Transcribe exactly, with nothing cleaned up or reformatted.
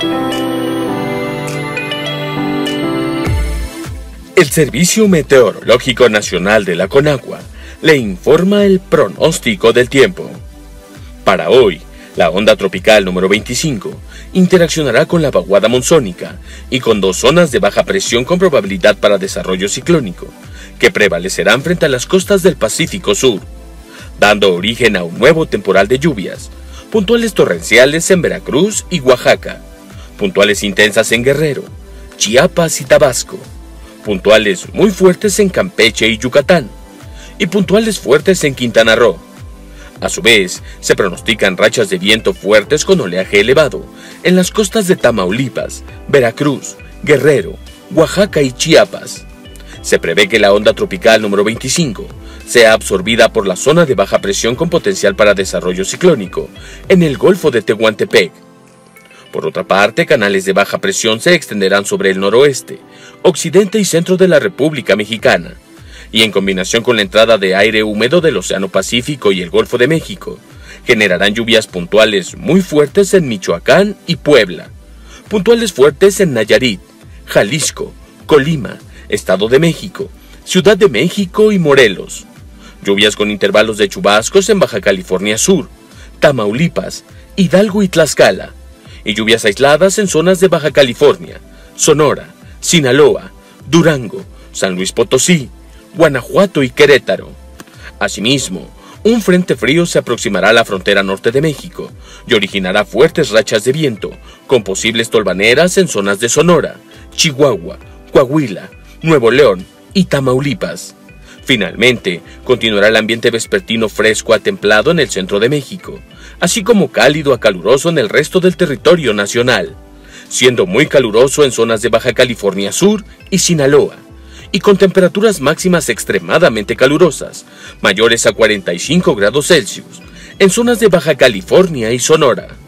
El Servicio Meteorológico Nacional de la Conagua le informa el pronóstico del tiempo. Para hoy, la onda tropical número veinticinco interaccionará con la vaguada monzónica y con dos zonas de baja presión con probabilidad para desarrollo ciclónico, que prevalecerán frente a las costas del Pacífico Sur, dando origen a un nuevo temporal de lluvias, puntuales torrenciales en Veracruz y Oaxaca, puntuales intensas en Guerrero, Chiapas y Tabasco, puntuales muy fuertes en Campeche y Yucatán, y puntuales fuertes en Quintana Roo. A su vez, se pronostican rachas de viento fuertes con oleaje elevado en las costas de Tamaulipas, Veracruz, Guerrero, Oaxaca y Chiapas. Se prevé que la onda tropical número veinticinco sea absorbida por la zona de baja presión con potencial para desarrollo ciclónico en el Golfo de Tehuantepec. Por otra parte, canales de baja presión se extenderán sobre el noroeste, occidente y centro de la República Mexicana, y en combinación con la entrada de aire húmedo del Océano Pacífico y el Golfo de México, generarán lluvias puntuales muy fuertes en Michoacán y Puebla, puntuales fuertes en Nayarit, Jalisco, Colima, Estado de México, Ciudad de México y Morelos, lluvias con intervalos de chubascos en Baja California Sur, Tamaulipas, Hidalgo y Tlaxcala, y lluvias aisladas en zonas de Baja California, Sonora, Sinaloa, Durango, San Luis Potosí, Guanajuato y Querétaro. Asimismo, un frente frío se aproximará a la frontera norte de México y originará fuertes rachas de viento, con posibles tolvaneras en zonas de Sonora, Chihuahua, Coahuila, Nuevo León y Tamaulipas. Finalmente, continuará el ambiente vespertino fresco a templado en el centro de México, así como cálido a caluroso en el resto del territorio nacional, siendo muy caluroso en zonas de Baja California Sur y Sinaloa, y con temperaturas máximas extremadamente calurosas, mayores a cuarenta y cinco grados Celsius, en zonas de Baja California y Sonora.